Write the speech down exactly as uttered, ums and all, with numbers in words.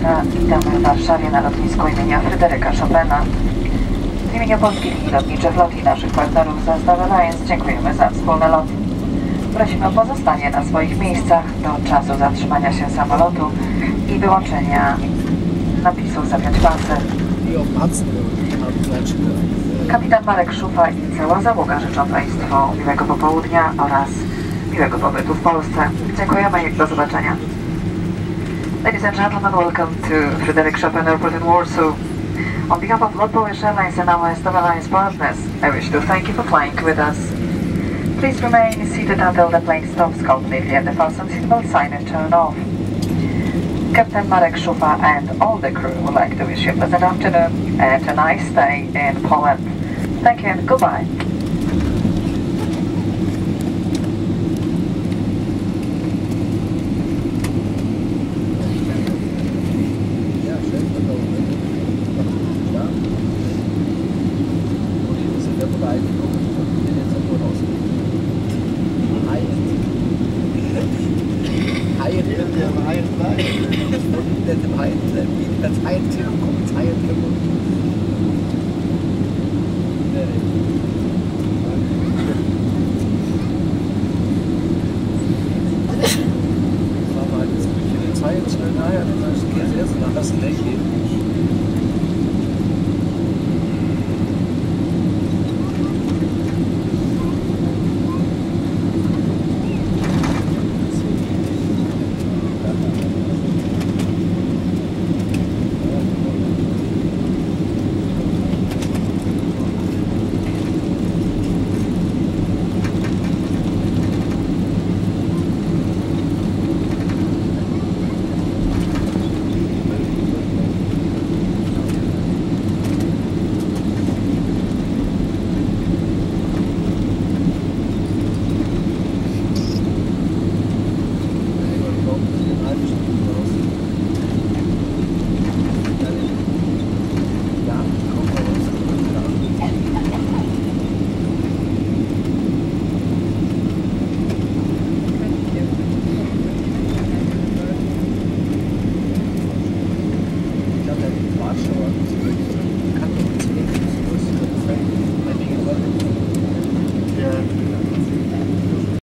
Państwa, witamy w Warszawie na lotnisku imienia Fryderyka Chopina. W imieniu polskich linii lotniczych LOT i naszych partnerów z Airlines dziękujemy za wspólny lot. Prosimy o pozostanie na swoich miejscach do czasu zatrzymania się samolotu i wyłączenia napisu zapiąć pasy. Kapitan Marek Szufa i cała załoga życzą Państwu miłego popołudnia oraz miłego pobytu w Polsce. Dziękujemy i do zobaczenia. Ladies and gentlemen, welcome to Fryderyk Chopin Airport in Warsaw. On behalf of LOT Polish Airlines and our Airlines partners, I wish to thank you for flying with us. Please remain seated until the plane stops completely and the fasten seatbelt sign is turned off. Captain Marek Szufa and all the crew would like to wish you a pleasant afternoon and a nice stay in Poland. Thank you and goodbye.